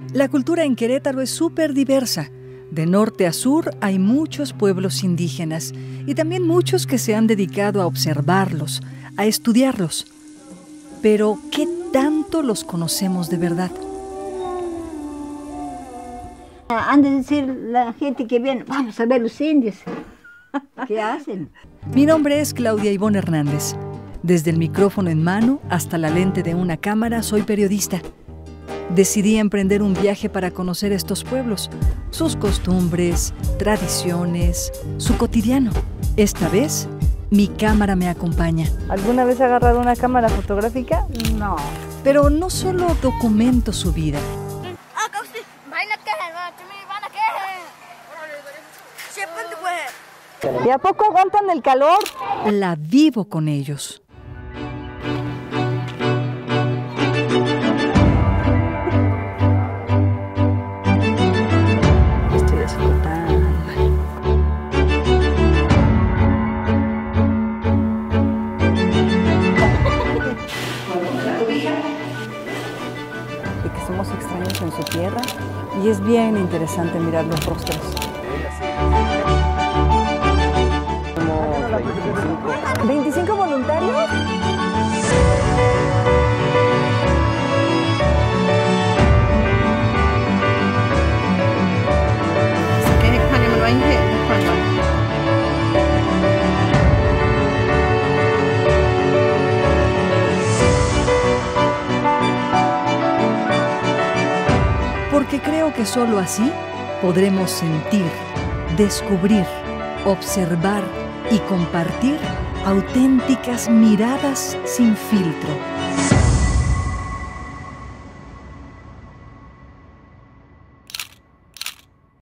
La cultura en Querétaro es súper diversa. De norte a sur hay muchos pueblos indígenas y también muchos que se han dedicado a observarlos, a estudiarlos. Pero, ¿qué tanto los conocemos de verdad? Han de decir la gente que viene, vamos a ver los indios. ¿Qué hacen? Mi nombre es Claudia Hernández. Desde el micrófono en mano hasta la lente de una cámara soy periodista. Decidí emprender un viaje para conocer estos pueblos, sus costumbres, tradiciones, su cotidiano. Esta vez, mi cámara me acompaña. ¿Alguna vez ha agarrado una cámara fotográfica? No. Pero no solo documento su vida. ¿Y a poco aguantan el calor? La vivo con ellos. Estoy disfrutando. Y que somos extraños en su tierra. Y es bien interesante mirar los rostros. 25 voluntarios. Porque creo que solo así podremos sentir, descubrir, observar y compartir auténticas miradas sin filtro.